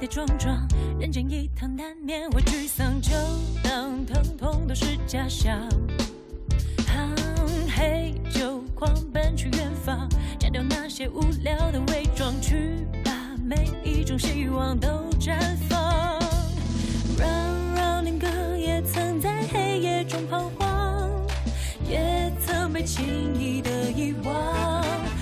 跌撞撞，人间一趟难免会沮丧，就当疼痛都是假象。嘿，就狂奔去远方，摘掉那些无聊的伪装，去把每一种希望都绽放。让宁哥也曾在黑夜中彷徨，也曾被轻易的遗忘。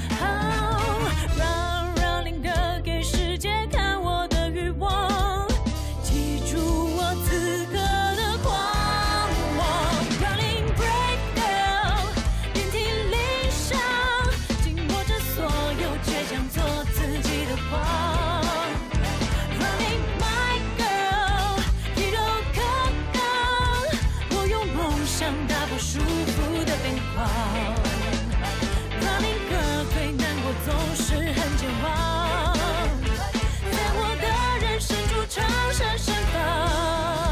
让宁哥给世界看我的欲望，记住我此刻的狂妄。Running break girl， 遍体鳞伤，紧握着所有倔强，做自己的狂。Running my girl， 一柔克刚，我用梦想打破束缚的边框。Running girl， 对难过总是很健忘，在我的人生中长闪盛放。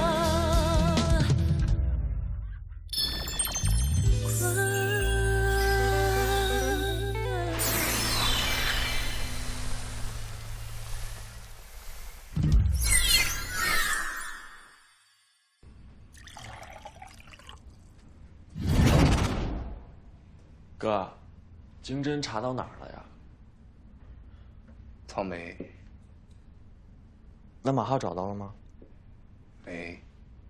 哥，经侦查到哪儿了呀？ 草莓那马浩找到了吗？ 没。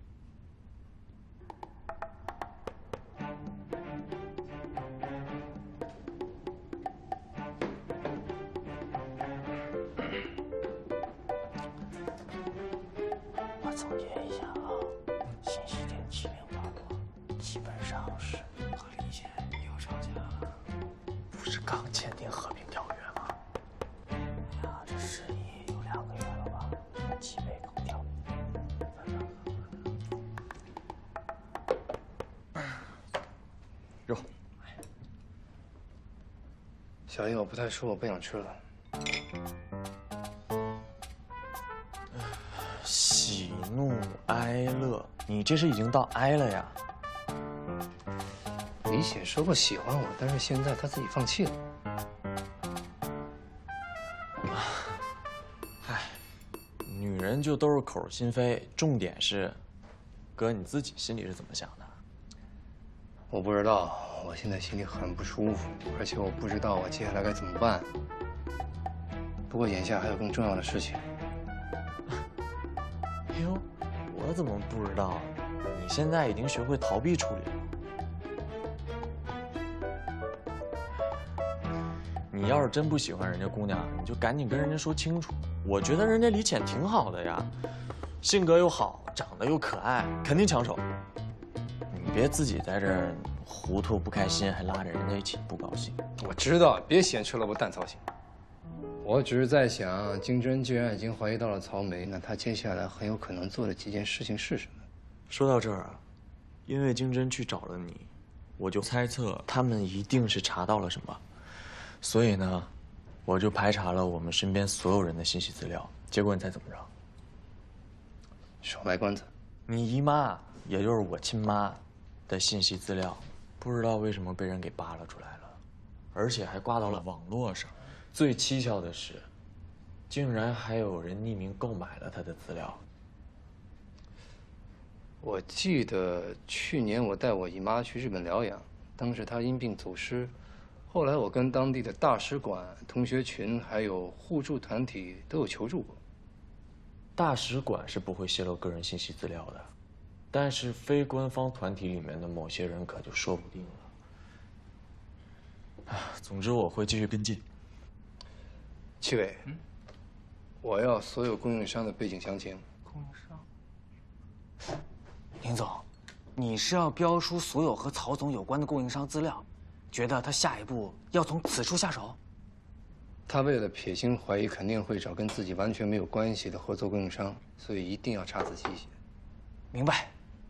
我总结一下啊，信息点七零八落，基本上是和李现又吵架了。不是刚签订和平条约吗？哎呀，这事宜有2个月了吧？鸡飞狗跳。 肉。 小英，我不太舒服，我不想吃了。 喜怒哀乐，你这是已经到哀了呀？ 李显说过喜欢我，但是现在他自己放弃了。 唉，女人就都是口是心非，重点是，哥你自己心里是怎么想的？ 我不知道，我现在心里很不舒服，而且我不知道我接下来该怎么办。不过眼下还有更重要的事情。 哎呦，我怎么不知道？你现在已经学会逃避处理了。你要是真不喜欢人家姑娘，你就赶紧跟人家说清楚。我觉得人家李浅挺好的呀，性格又好，长得又可爱，肯定抢手。你别自己在这儿糊涂不开心，还拉着人家一起不高兴。 我知道，别嫌吃萝卜淡操心。我只是在想，金针既然已经怀疑到了曹梅，那他接下来很有可能做的几件事情是什么？ 说到这儿啊，因为金针去找了你，我就猜测他们一定是查到了什么，所以呢，我就排查了我们身边所有人的信息资料。结果你猜怎么着？ 少卖关子。 你姨妈，也就是我亲妈的信息资料，不知道为什么被人给扒拉出来了，而且还挂到了网络上。最蹊跷的是，竟然还有人匿名购买了她的资料。 我记得去年我带我姨妈去日本疗养，当时她因病走失，后来我跟当地的大使馆、同学群还有互助团体都有求助过。 大使馆是不会泄露个人信息资料的，但是非官方团体里面的某些人可就说不定了。总之我会继续跟进。 戚伟，我要所有供应商的背景详情。 供应商？宁总，你是要标出所有和曹总有关的供应商资料，觉得他下一步要从此处下手？ 他为了撇清怀疑，肯定会找跟自己完全没有关系的合作供应商，所以一定要查仔细一些。 明白。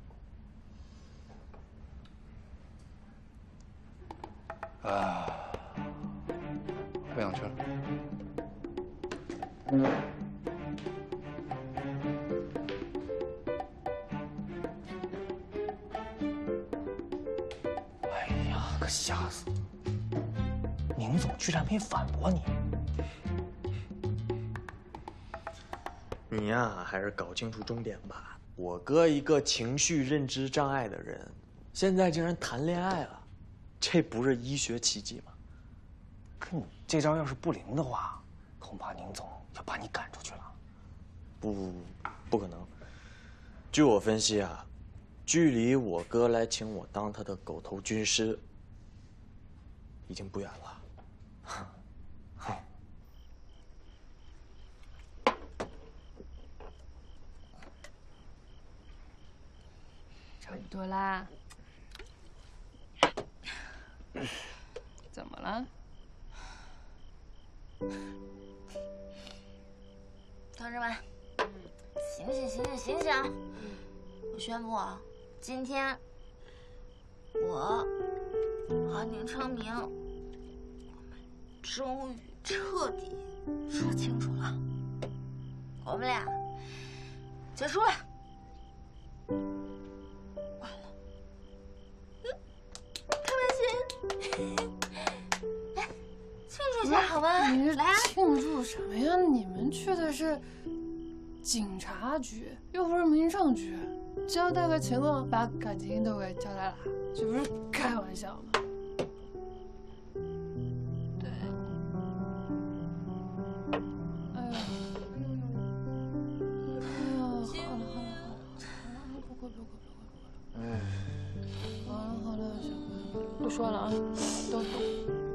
啊，不想吃了。 哎呀，可吓死！宁总居然没反驳你。 你呀，还是搞清楚重点吧。我哥一个情绪认知障碍的人，现在竟然谈恋爱了，这不是医学奇迹吗？ 可你这招要是不灵的话，恐怕宁总要把你赶出去了。 不可能。据我分析啊，距离我哥来请我当他的狗头军师，已经不远了。 差不多啦。怎么了？ 同志们，醒醒！我宣布啊，今天我和宁成明，我们终于彻底说清楚了，我们俩结束了。完了，开心！来，庆祝一下好吗？ 你是来啊！ 庆祝什么呀？你们去的是警察局，又不是民政局，交代个情况，把感情都给交代了，这不是开玩笑吗？ 对。 哎呀，好了，不哭。好了，行，不说了啊，都走。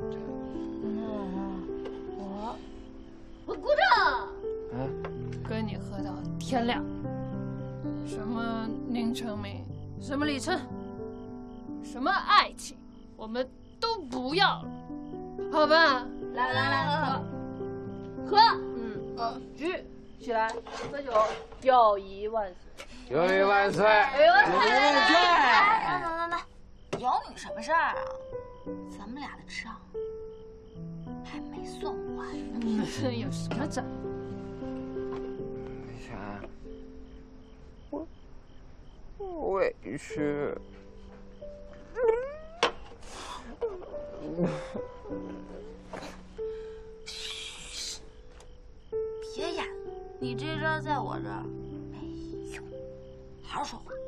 我鼓掌。 跟你喝到天亮。什么宁成明，什么李琛，什么爱情，我们都不要了，好吧？来，喝，举起来，喝酒，友谊万岁！ 友谊万岁！ 来，有你什么事儿啊？咱们俩的账还没算完呢。 有什么账？ 啥？我委屈。 别演，你这招在我这儿没用，好好说话。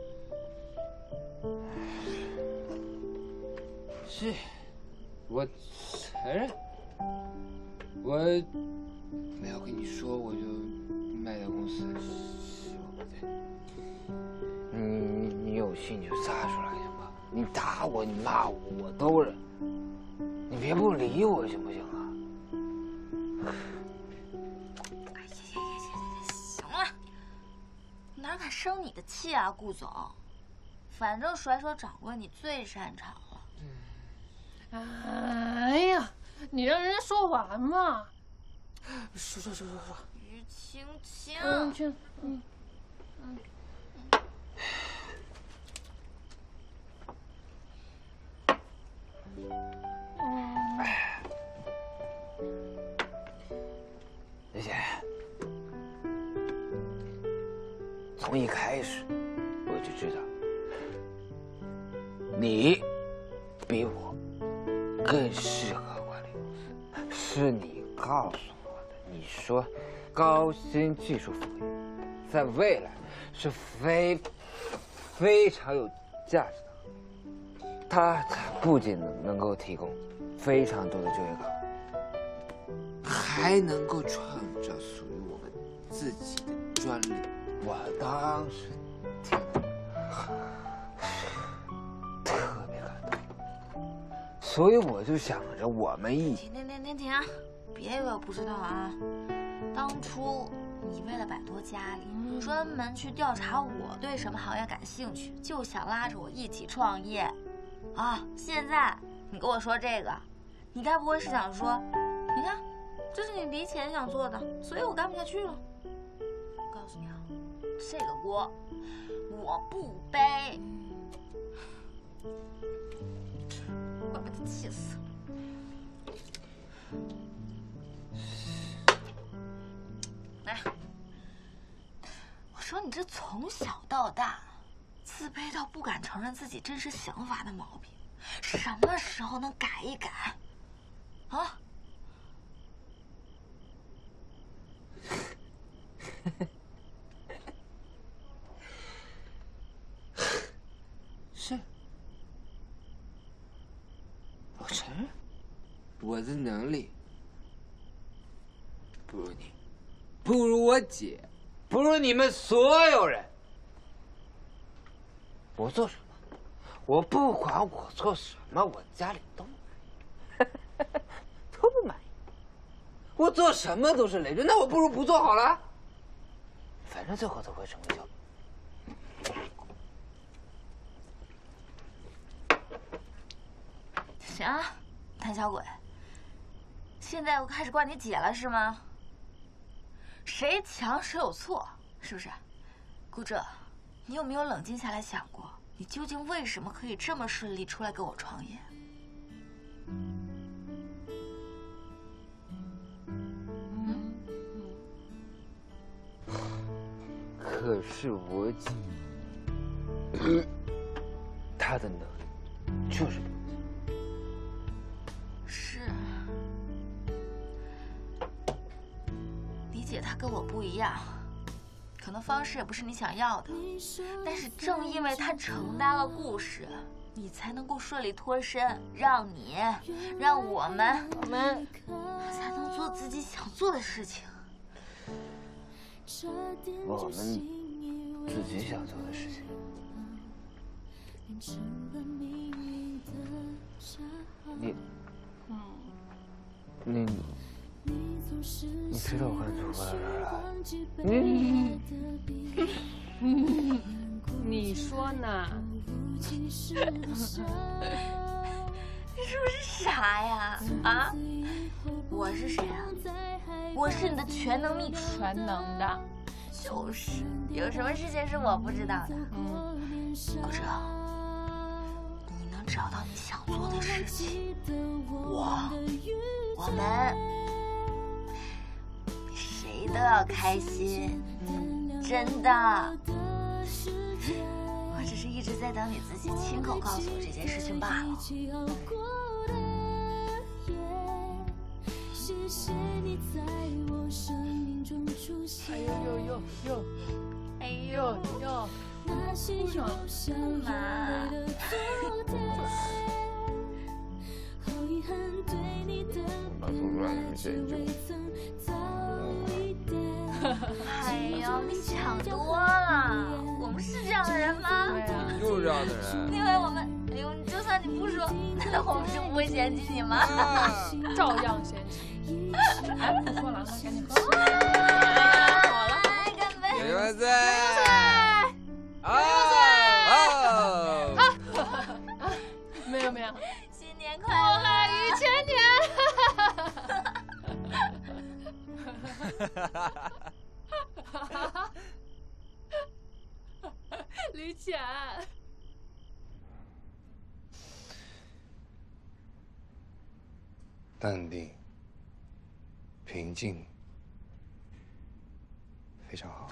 是，我承认，我没有跟你说，我就卖掉公司，是我不对。你有气你就撒出来行吧？你打我，你骂我，我都忍。你别不理我行不行啊？ 哎呀，行了，哪敢生你的气啊，顾总？反正甩手掌柜你最擅长了。 哎呀，你让人家说完嘛。说。 于青青， 李姐，从一开始我就知道，你比我更适合管理公司，是你告诉我的。你说，高新技术服务业在未来是非常有价值的，它不仅能够提供非常多的就业岗位，还能够创造属于我们自己的专利。我当时听了特别感动，所以我就想着我们一起。 停！别以为我不知道啊！当初你为了摆脱家里，专门去调查我对什么行业感兴趣，就想拉着我一起创业。啊！现在你跟我说这个，你该不会是想说，你看，这是你李浅想做的，所以我干不下去了。我告诉你啊，这个锅我不背，我被他气死了。来，我说你这从小到大自卑到不敢承认自己真实想法的毛病，什么时候能改一改？啊？ 我的能力不如你，不如我姐，不如你们所有人。我做什么，我不管我做什么，我家里都满意，都不满意。我做什么都是累赘，那我不如不做好了。反正最后都会成为小。 行啊，胆小鬼，现在又开始怪你姐了是吗？谁强谁有错，是不是？顾哲，你有没有冷静下来想过，你究竟为什么可以这么顺利出来跟我创业？ 可是我姐，她的能力就是不行。 是，李姐她跟我不一样，可能方式也不是你想要的，但是正因为她承担了故事，你才能够顺利脱身，让我们才能做自己想做的事情。 我们自己想做的事情。你知道我跟祖国在哪儿来？ 你说呢？ 你是不是傻呀？啊？我是谁啊？我是你的全能秘书。 全能的。 就是，有什么事情是我不知道的？顾哲，你能找到你想做的事情，我们比谁都要开心，真的。我只是一直在等你自己亲口告诉我这件事情罢了。哎呦，干嘛？ 把左转的先救。 哎呦，你想多了，我们是这样的人吗？ 对呀， 就是这样的人。 因为我们，哎呦，就算你不说，难道我们就不会嫌弃你吗？ 照样嫌弃。哎，不说了，赶紧喝。 好了，干杯！ 干杯！ 没有。 新年快乐， 于千年。李浅， 淡定，平静，非常好。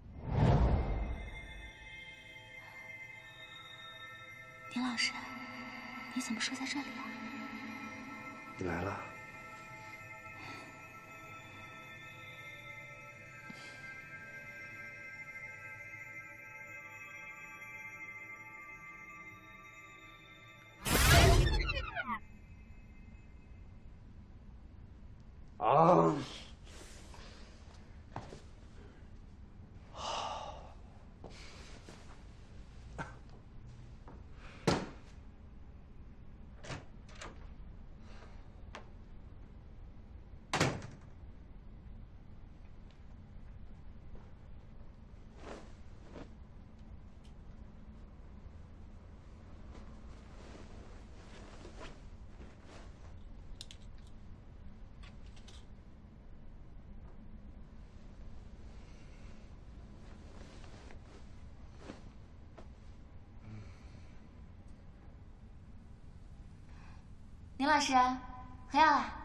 丁老师， 你怎么睡在这里啊？ 你来了。啊！ 宁老师，喝药了。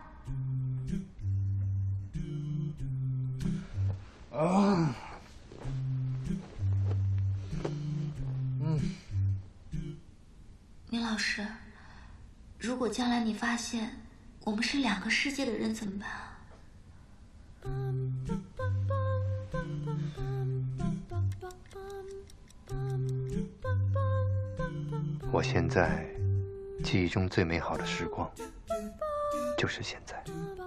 啊！ 宁老师，如果将来你发现我们是2个世界的人怎么办啊？ 我现在记忆中最美好的时光，就是现在。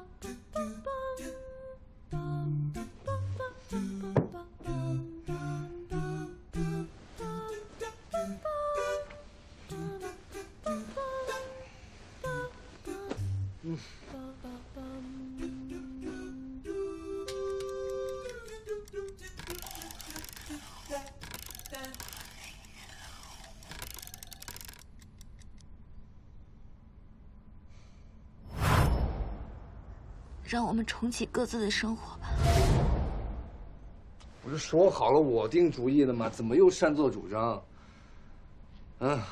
让我们重启各自的生活吧。 不是说好了我定主意的吗？怎么又擅作主张？啊！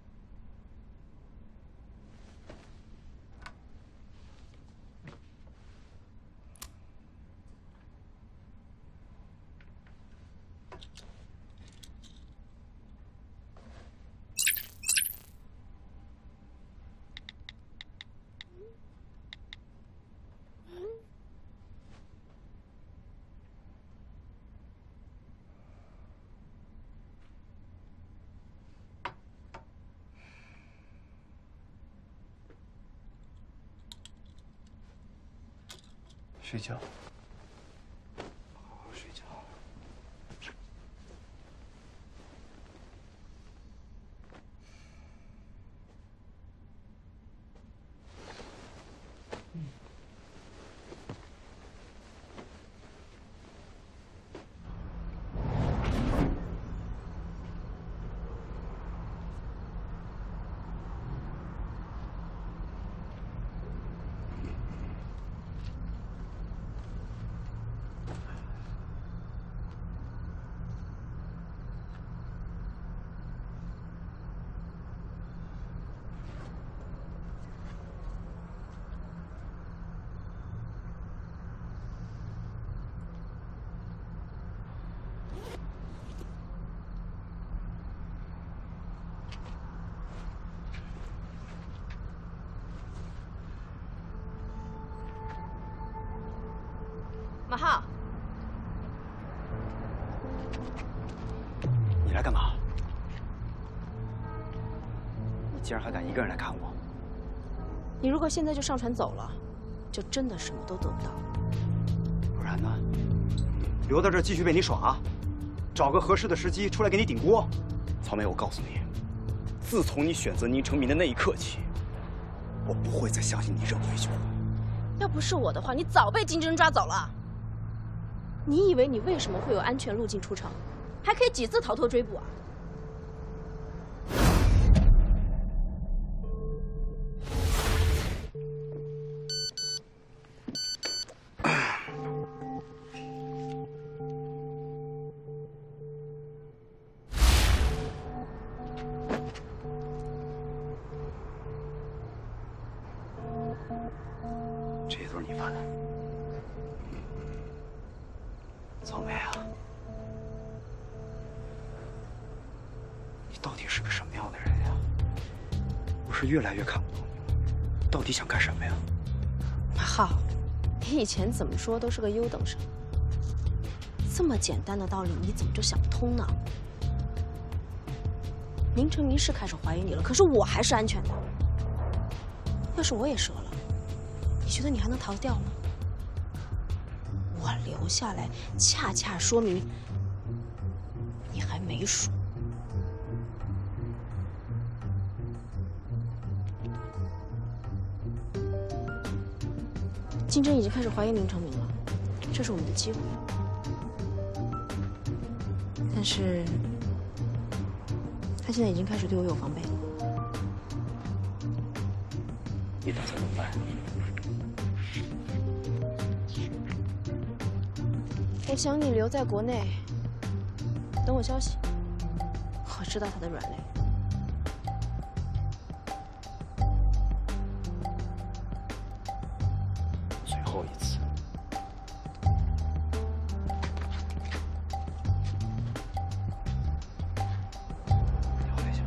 睡觉，好好睡觉。 马浩， 你来干嘛？你竟然还敢一个人来看我！ 你如果现在就上船走了，就真的什么都做不到。 不然呢？留在这儿继续被你耍，找个合适的时机出来给你顶锅。草莓，我告诉你，自从你选择宁成民的那一刻起，我不会再相信你任何一句话。 要不是我的话，你早被金针抓走了。你以为你为什么会有安全路径出城，还可以几次逃脱追捕啊？ 这些都是你发的。草莓啊，你到底是个什么样的人呀？我是越来越看不懂你了，到底想干什么呀？ 浩，你以前怎么说都是个优等生，这么简单的道理你怎么就想不通呢？宁成明是开始怀疑你了，可是我还是安全的。要是我也折了，你觉得你还能逃得掉吗？我留下来，恰恰说明你还没输。竞争已经开始怀疑宁成明了，这是我们的机会。但是，他现在已经开始对我有防备了。 你打算怎么办？ 我想你留在国内，等我消息。我知道他的软肋。 最后一次。聊一下。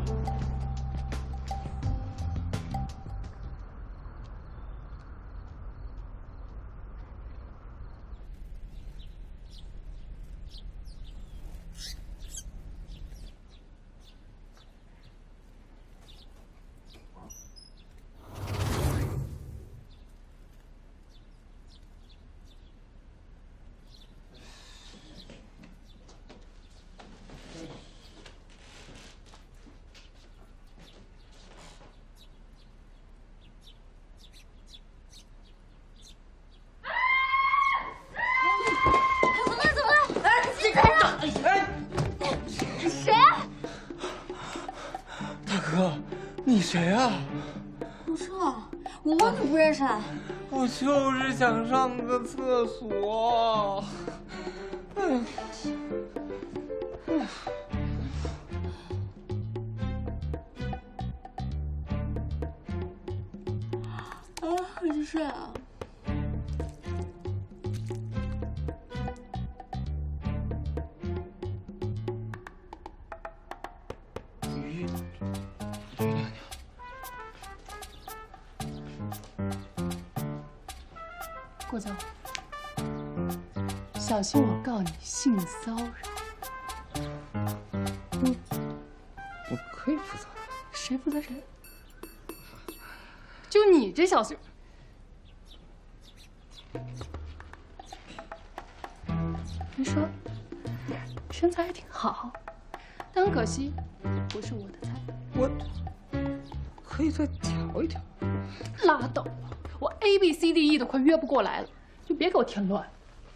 你谁啊？ 不是，我问你不认识啊？ 我就是想上个厕所。 快去睡啊！ 于娘娘， 顾总，小心我告你性骚扰。 我可以负责。 谁负责谁？就你这小媳妇，别说，身材还挺好，但很可惜，不是我的菜。 我可以再调一调。 拉倒吧，我 ABCDE 都快约不过来了，就别给我添乱。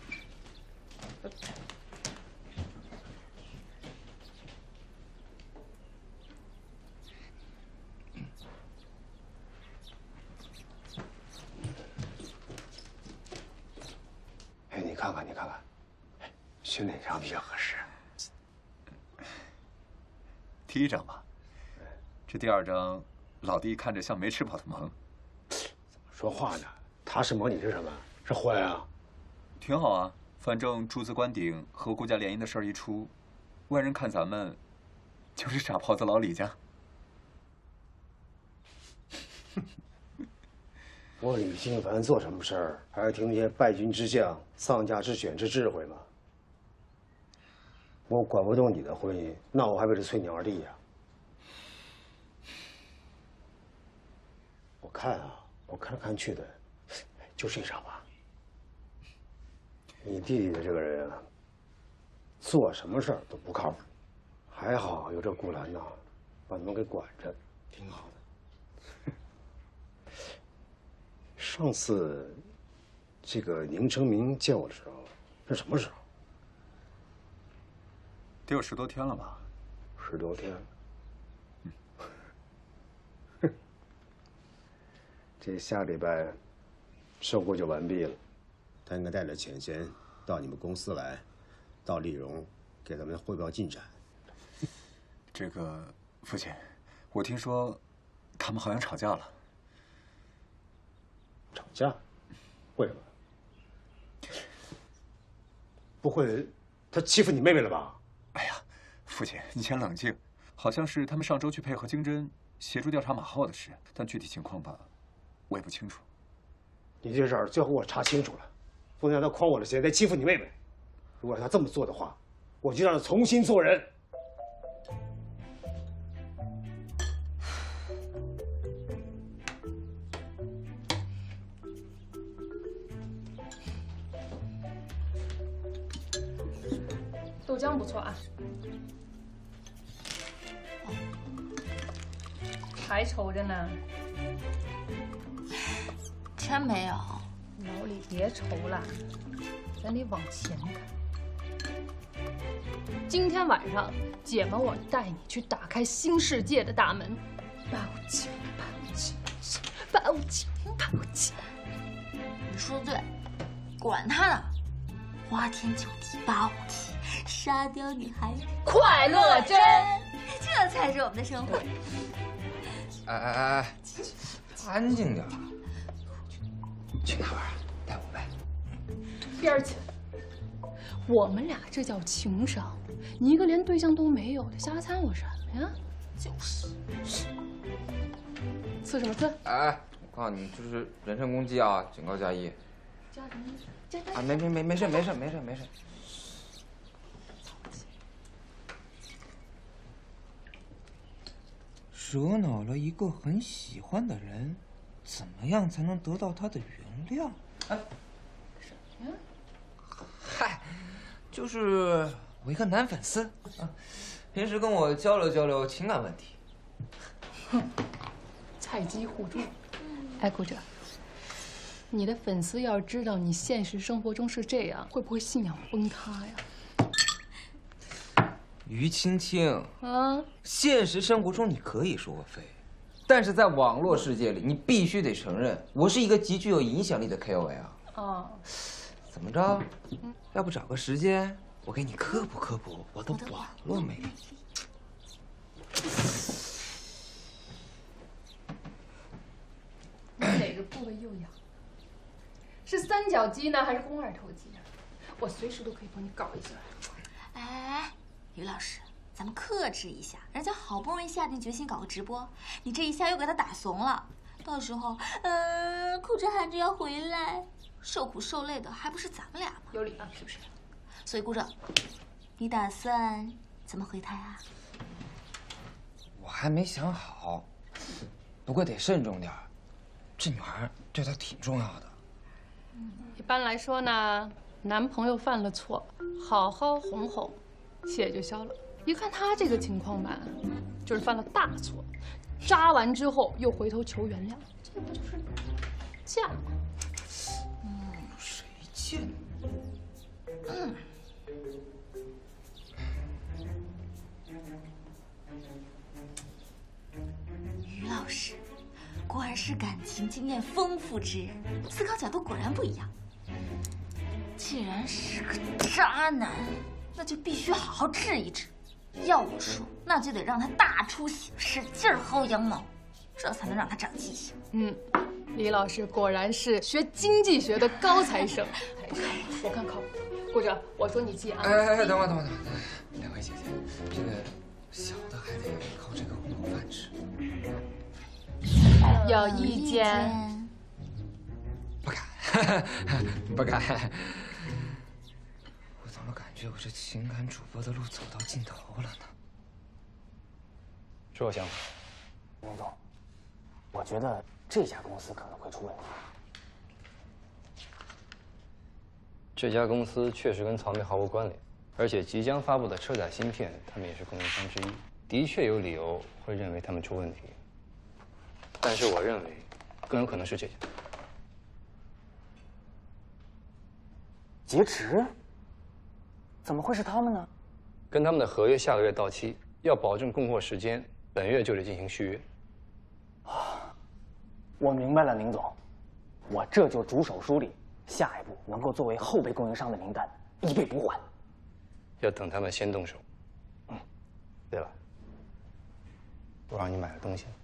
哎，你看看，选哪张比较合适？ 第一张吧，这第二张，老弟看着像没吃饱的萌。 说话呢？他是萌，你是什么？是坏啊？ 挺好啊，反正诸子官鼎和顾家联姻的事儿一出，外人看咱们就是傻狍子老李家。 我李兴凡做什么事儿，还要听那些败军之将、丧家之犬之智慧吗？我管不动你的婚姻，那我还为了催你二弟呀？我看啊，我看来看去的，就这张吧。你弟弟的这个人啊，做什么事儿都不靠谱，还好有这顾兰呐，把你们给管着，挺好的。上次这个宁成明见我的时候，是什么时候？ 得有10多天了吧 ？10多天。这下礼拜收购就完毕了。他应该带着钱先到你们公司来，到丽荣给咱们汇报进展。 这个父亲，我听说他们好像吵架了。 吵架？为什么？不会他欺负你妹妹了吧？ 哎呀，父亲，你先冷静。好像是他们上周去配合经侦， 协助调查马后的事，但具体情况吧，我也不清楚。 你这事儿最后我查清楚了，不能让他诓我的钱，再欺负你妹妹。如果他这么做的话，我就让他重新做人。 豆浆不错啊，还愁着呢。 真没有。 老李，别愁了，咱得往前看。今天晚上，姐们我带你去打开新世界的大门。报警！报警！报警！报警！ 你说的对，管他呢，花天酒地8、5题，沙雕女孩快乐针， 这才是我们的生活。 哎，安静点。去哪玩？带我呗。 边儿去！我们俩这叫情商，你一个连对象都没有的，瞎掺和什么呀？ 就是。 刺什么刺？ 哎，我告诉你，这是人身攻击啊，警告加1。 加什么意思？加啊，没事。惹恼了一个很喜欢的人，怎么样才能得到他的原谅？哎， 什么呀？ 嗨，就是我一个男粉丝啊，平时跟我交流情感问题。 哼，菜鸡互助。哎，顾哲，你的粉丝要知道你现实生活中是这样，会不会信仰崩塌呀？ 于青青啊， 现实生活中你可以说我废，但是在网络世界里，你必须得承认，我是一个极具有影响力的 KOL。 哦， 怎么着？要不找个时间，我给你科普我的网络魅力。 你哪个部位又痒？是三角肌呢，还是肱二头肌啊？我随时都可以帮你搞一下。 哎，于老师，咱们克制一下，人家好不容易下定决心搞个直播，你这一下又给他打怂了，到时候哭着喊着要回来，受苦受累的还不是咱们俩吗？ 有理啊，是不是？ 所以顾着，你打算怎么回他呀？ 我还没想好，不过得慎重点儿。这女孩对他挺重要的。 一般来说呢，男朋友犯了错，好好哄哄，气也就消了。一看他这个情况吧，就是犯了大错，扎完之后又回头求原谅，这不就是贱吗？ 谁贱？ 于老师，果然是感情经验丰富之人，思考角度果然不一样。既然是个渣男，那就必须好好治一治。要我说，那就得让他大出血，使劲薅羊毛，这才能让他长记性。 李老师果然是学经济学的高材生。不看，我看靠谱。顾哲，我说你记啊。 哎，等会儿，两位姐姐，这个小的还得靠这个混饭吃。 有意见？ 不敢，不敢。我怎么感觉我这情感主播的路走到尽头了呢？ 说我想法，宁总，我觉得这家公司可能会出问题。 这家公司确实跟曹梅毫无关联，而且即将发布的车载芯片，他们也是供应商之一，的确有理由会认为他们出问题。但是我认为，更有可能是这家。 劫持？怎么会是他们呢？ 跟他们的合约下个月到期，要保证供货时间，本月就得进行续约。 我明白了，宁总，我这就着手梳理，下一步能够作为后备供应商的名单，以备不患。 要等他们先动手。对了，我让你买的东西。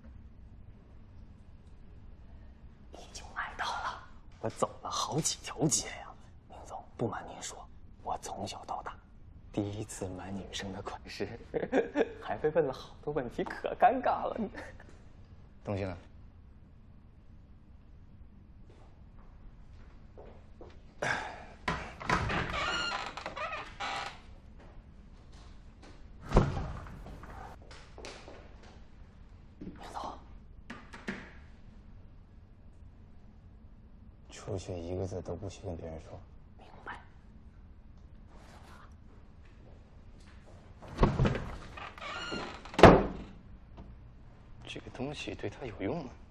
已经买到了，我走了好几条街呀。宁总，不瞒您说，我从小到大， 第一次买女生的款式，还被问了好多问题，可尴尬了。 东西呢？ 明总， 出去一个字都不许跟别人说。 明白。 这个东西对他有用吗？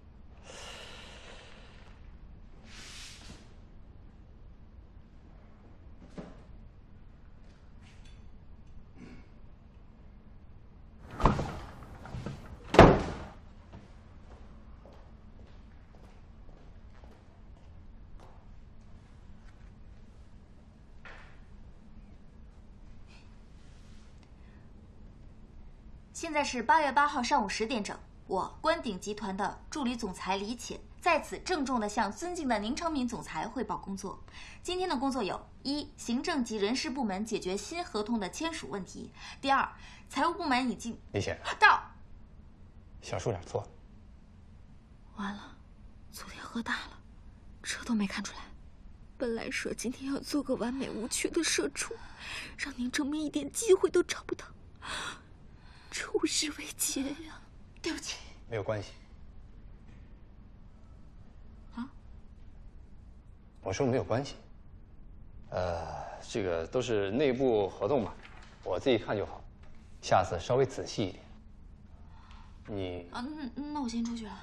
现在是8月8号上午10点整，我关鼎集团的助理总裁李浅在此郑重地向尊敬的宁成敏总裁汇报工作。今天的工作有：一、行政及人事部门解决新合同的签署问题；第二，财务部门已经…… 李显， 到。 小数点错了。 完了，昨天喝大了，这都没看出来。本来说今天要做个完美无缺的社畜，让宁成敏一点机会都找不到。处世为劫呀！对不起。 没有关系。 啊？ 我说没有关系。这个都是内部合同嘛，我自己看就好。下次稍微仔细一点。你啊，那我先出去了。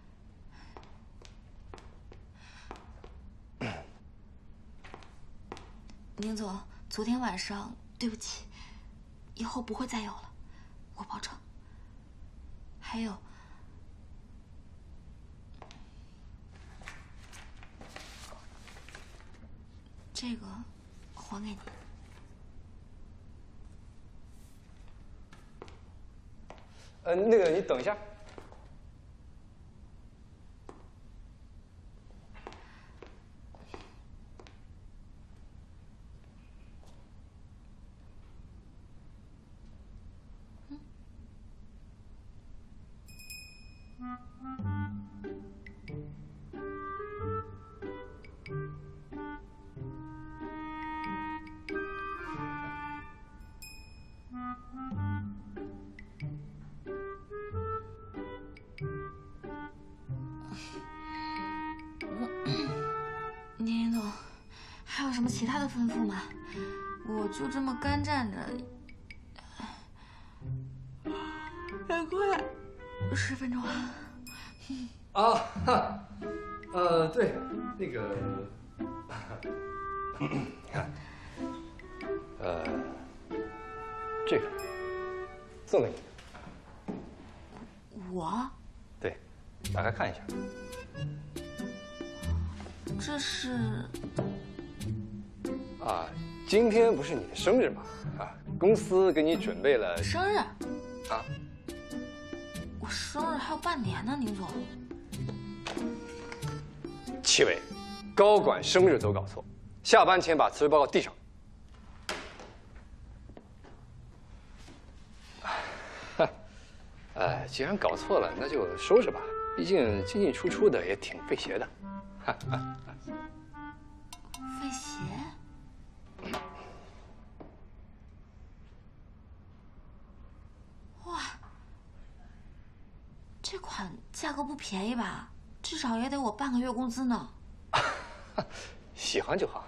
宁总，昨天晚上对不起，以后不会再有了。我保证。还有，这个还给你。 那个你等一下。 宁总，还有什么其他的吩咐吗？我就这么干站着，再快10分钟啊！ 哈，对，那个，你看，这个送给你。 我？ 对，打开看一下。 这是啊，今天不是你的生日吗？啊，公司给你准备了生日啊。 我生日还有半年呢，宁总。 齐伟，高管生日都搞错，下班前把辞职报告递上。既然搞错了，那就收拾吧，毕竟进进出出的也挺费鞋的。 费鞋？哇，这款价格不便宜吧？至少也得我半个月工资呢。 喜欢就好。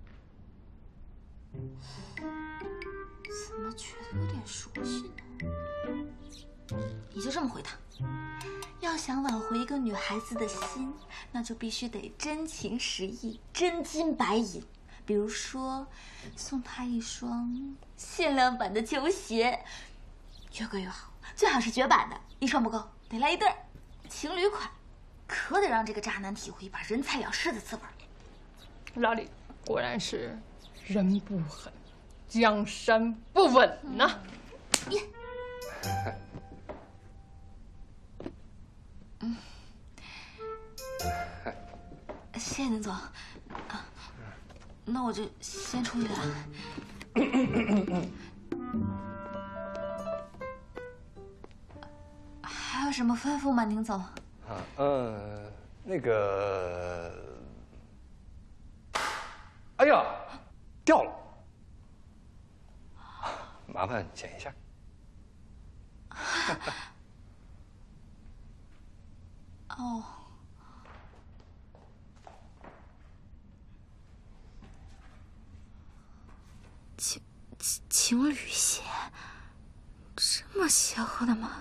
怎么觉得有点熟悉呢？你就这么回他。要想挽回一个女孩子的心，那就必须得真情实意、真金白银。比如说，送她一双限量版的球鞋，越贵越好，最好是绝版的，一双不够，得来一对儿，情侣款，可得让这个渣男体会一把人财两失的滋味。 老李果然是人不狠，江山不稳呐。 谢谢宁总，那我就先出去了。 还有什么吩咐吗，宁总？ 那个，哎呀，掉了，麻烦捡一下。 哦。情侣鞋，这么邪恶的吗？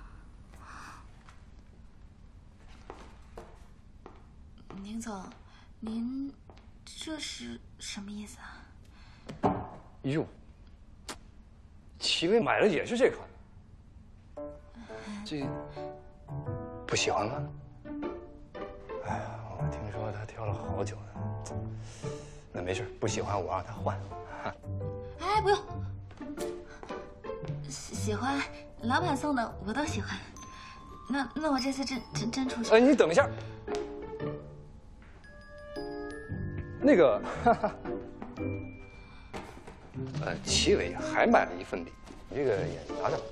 宁总，您这是什么意思啊？ 哟，齐薇买的也是这款，这不喜欢吗？哎呀，我听说他挑了好久呢。那没事，不喜欢我让他换。 哎，不用，喜欢老板送的我都喜欢。那我这次真出去。 哎，你等一下。那个，齐伟还买了一份礼，你这个也拿着。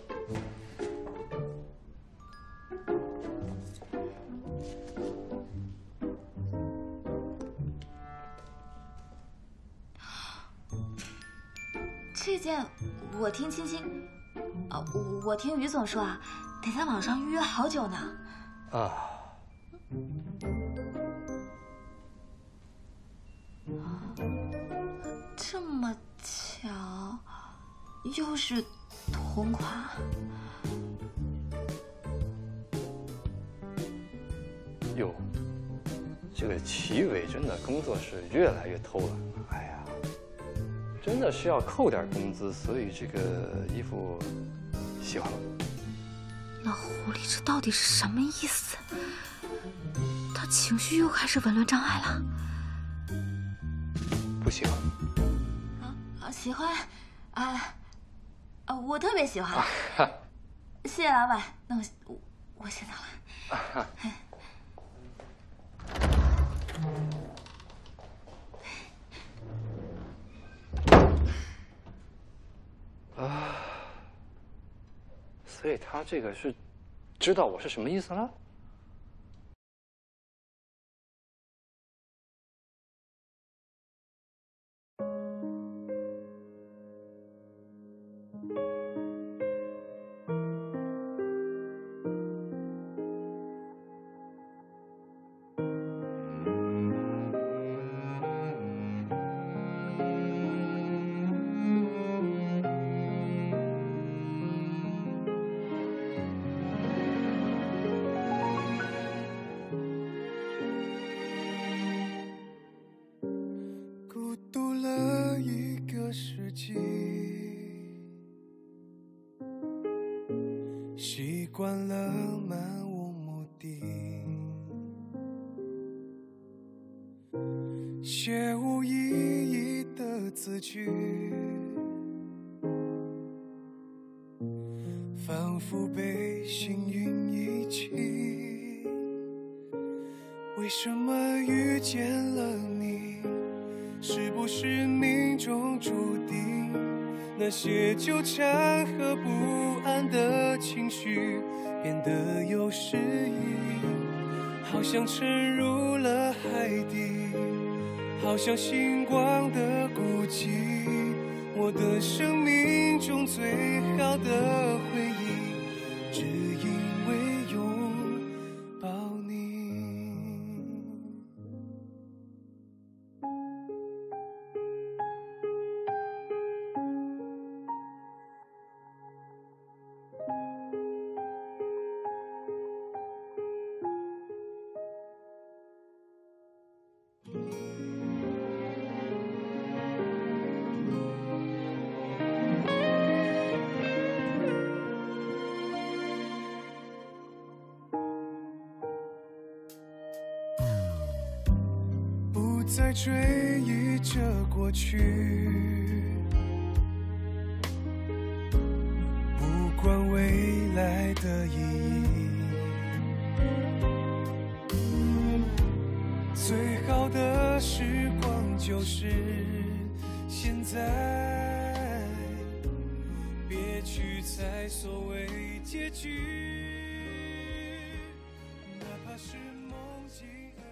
这件我听青青，我听于总说啊，得在网上预约好久呢。 啊。 这么巧，又是同款。 哟，这个齐伟真的工作是越来越偷懒了。哎呀，真的是要扣点工资，所以这个衣服喜欢吗？ 那狐狸这到底是什么意思？他情绪又开始紊乱障碍了。 不喜欢。 喜欢，我特别喜欢。谢谢老板，那我先走了。 所以他这个是知道我是什么意思了？ 习惯了漫无目的，写无意义的字句，仿佛被幸运遗弃。为什么遇见了你？是不是命中注定？那些纠缠和不安的情绪变得有诗意，好像沉入了海底，好像星光的孤寂。我的生命中最好的回忆，只因为拥抱你。不再追忆着过去，不管未来的意义。最好的时光就是现在。 去才所谓结局，哪怕是梦境。